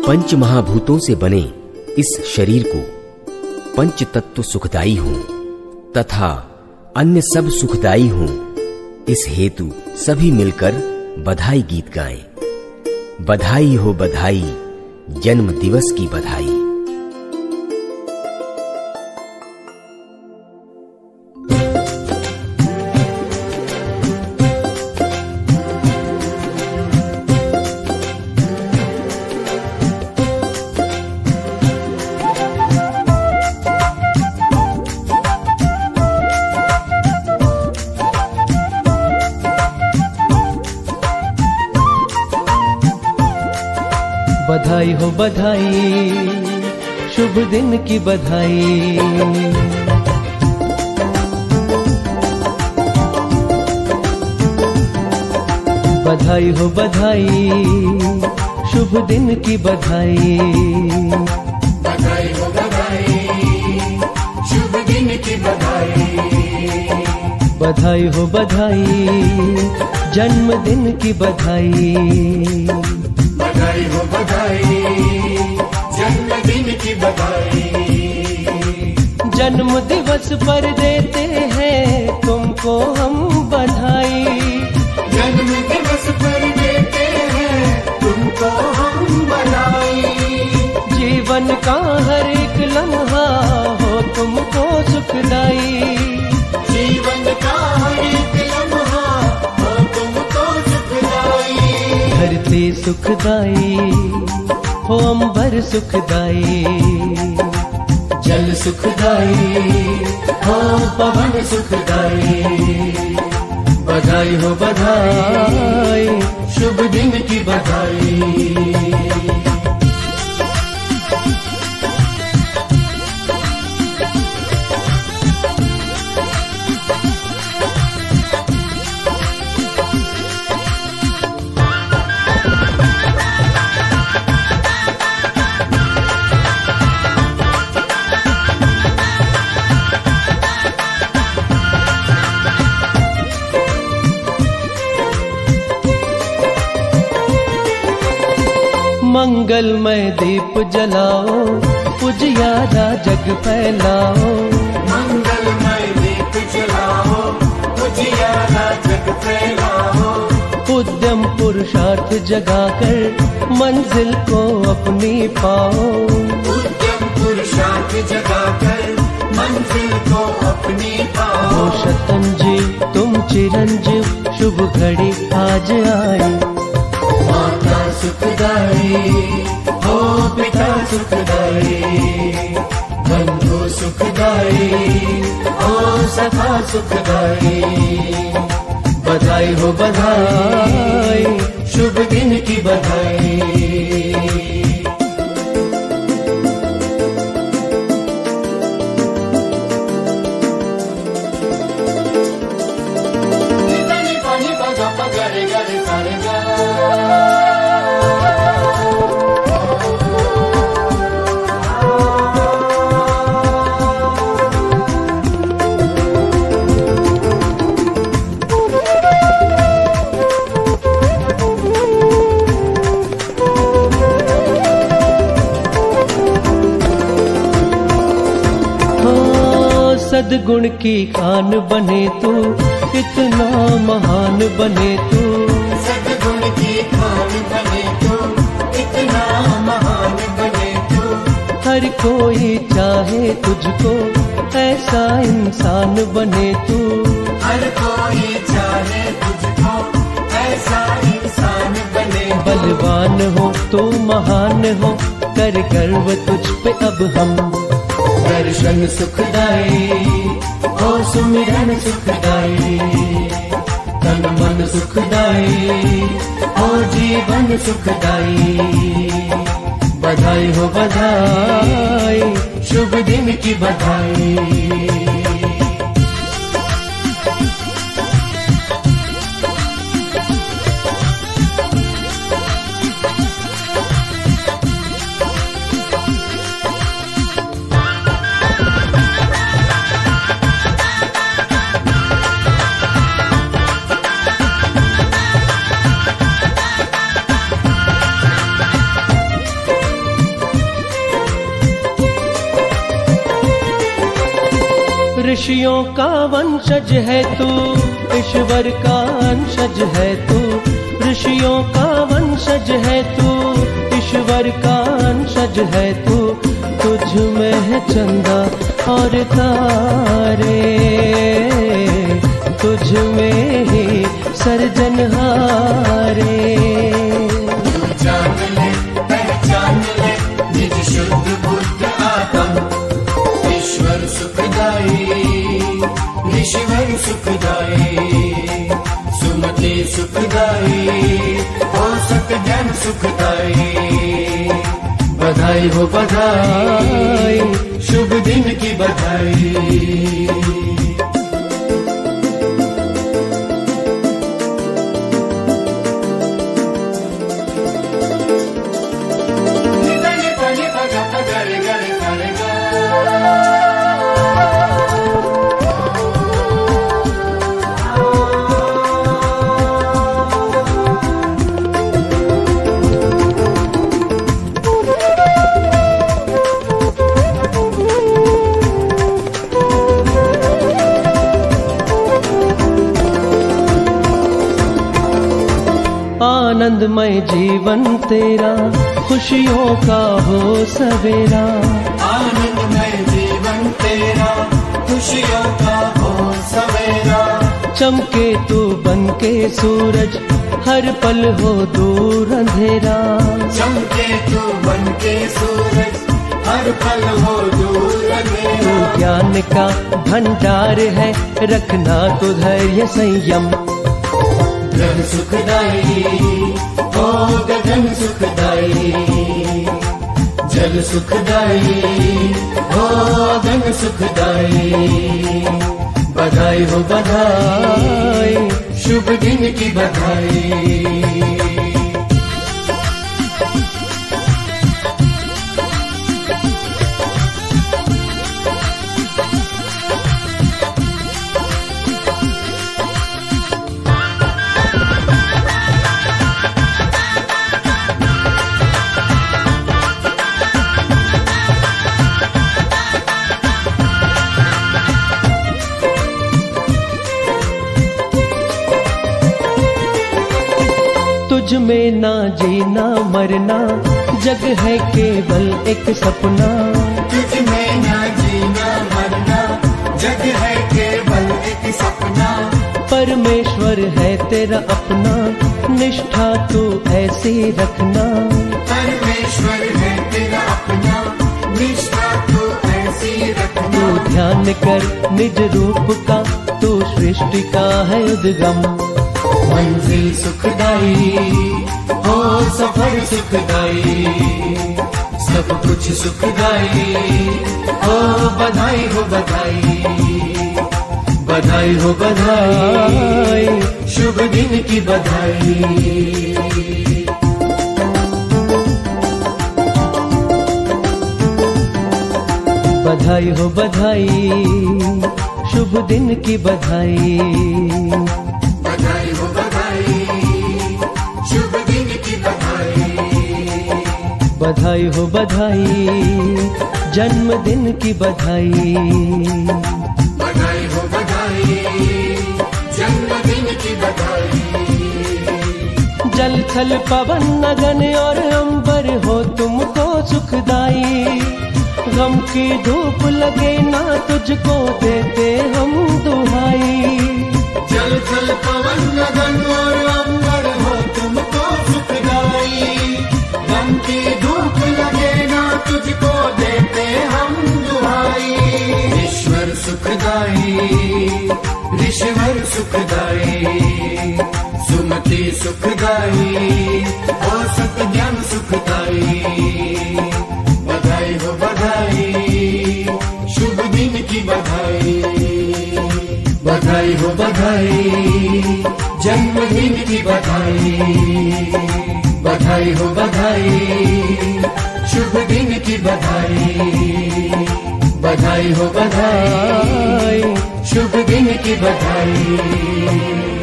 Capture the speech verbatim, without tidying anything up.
पंच महाभूतों से बने इस शरीर को पंच तत्व सुखदाई हों तथा अन्य सब सुखदाई हों, इस हेतु सभी मिलकर बधाई गीत गाएं। बधाई हो बधाई, जन्म दिवस की बधाई। बधाई हो बधाई, शुभ दिन की बधाई। बधाई हो बधाई, शुभ दिन की बधाई। बधाई हो बधाई, शुभ दिन की बधाई। बधाई हो बधाई, जन्मदिन की बधाई। बधाई हो बधाई, जन्मदिन की बधाई। जन्म दिवस पर देते हैं तुमको हम बधाई। जन्म दिवस पर देते हैं तुमको हम बधाई। जीवन का हर एक लम्हा हो तुमको सुखदाई। जीवन का हर एक लम्हा हो तुमको सुखदाई। धरती सुखदाई हो अंबर सुखदाई। जल सुखदाई हो पवन सुखदाई। बधाई हो बधाई, शुभ दिन की बधाई। मंगलमय दीप जलाओ, उजियारा जग फैलाओ। मंगलमय दीप जलाओ, उजियारा जग फैलाओ। उद्यम पुरुषार्थ जगाकर मंजिल को अपनी पाओ। उद्यम पुरुषार्थ जगाकर मंजिल को अपनी पाओ। ओ शतंजीव तुम चिरंजीव, शुभ घड़ी आज आई। माता सुखदाई हो पिता सुखदाई। बंधु सुखदाई हो सखा सुखदाई। बधाई हो बधाई, शुभ दिन की बधाई। सद्गुण की खान बने तू, इतना महान बने तू। सद्गुण की खान बने तू, इतना महान बने तू। हर कोई चाहे तुझको, ऐसा इंसान बने तू। हर कोई चाहे तुझको, ऐसा इंसान बने। बलवान हो तो महान हो, कर गर्व तुझ पे अब हम। दर्शन सुखदाई हो सुमिरन सुखदाई। तन मन सुखदाई हो जीवन सुखदाई। बधाई हो बधाई, शुभ दिन की बधाई। ऋषियों का वंशज है तू, ईश्वर का अंशज है तू। ऋषियों का वंशज है तू, ईश्वर का अंशज है तू। तुझ में है चंदा और तारे, तुझ में ही सर्जनहारे। जान ले पहचान ले निज शुद्ध बुद्ध आत्म, ईश्वर सुखदाई ऋषिवर सुखदाई, सुमति सुखदाई हो सत ज्ञान सुखदाई। बधाई हो बधाई, शुभ दिन की बधाई। आनंदमय जीवन तेरा, खुशियों का हो सवेरा। आनंदमय जीवन तेरा, खुशियों का हो सवेरा। चमके तू बनके सूरज, हर पल हो दूर अंधेरा। चमके तू बनके सूरज, हर पल हो दूर अंधेरा। तू ज्ञान का भंडार है, रखना तो धैर्य संयम। गगन सुखदाई ओ गगन सुखदाई, जल सुखदाई ओ गगन सुखदाई। बधाई हो बधाई, शुभ दिन की बधाई। तुझ में ना जीना मरना, जग है केवल एक सपना। तुझ में ना जीना मरना, जग है केवल एक सपना। परमेश्वर है तेरा अपना, निष्ठा तू ऐसी रखना। परमेश्वर है तेरा अपना, निष्ठा तू ऐसी रखना। तू ध्यान कर निज रूप का, तू सृष्टि का है उद्गम। मंजिल सुखदाई हो सफर सुखदाई, सब कुछ सुखदाई हो। बधाई हो बधाई, बधाई हो बधाई, शुभ दिन की बधाई। बधाई हो बधाई, शुभ दिन की बधाई। बधाई हो बधाई, शुभ दिन की बधाई। बधाई हो बधाई, जन्मदिन की बधाई। बधाई हो बधाई, जन्मदिन की बधाई। जल थल पवन नगन और अंबर हो तुमको सुखदाई। गम की धूप लगे ना तुझको देते हम दुहाई। जल थल पवन गगन और अंबर हो तुमको सुखदाई। गम की धूप लगे ना तुझको देते हम दुहाई। ईश्वर सुखदाई ऋषिवर सुखदाई, सुमति सुखदाई और सत ज्ञान सुखदाई। बधाई हो बधाई, शुभ दिन की बधाई। बधाई हो बधाई, जन्मदिन की बधाई। बधाई हो बधाई, शुभ दिन की बधाई। बधाई हो बधाई, शुभ दिन की बधाई।